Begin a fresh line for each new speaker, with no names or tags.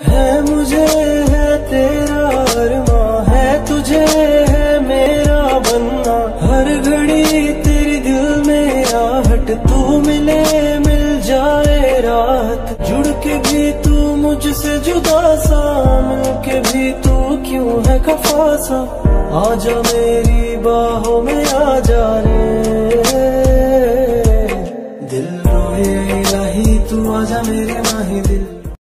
है मुझे है तेरा अरमां, है तुझे है मेरा बनना। हर घड़ी तेरी दिल में आहट, तू मिले मिल जाए राहत। जुड़ के भी तू मुझसे जुदा सा, मिल के भी तू क्यों है खफा सा। आजा मेरी बाहों में आ जा रे।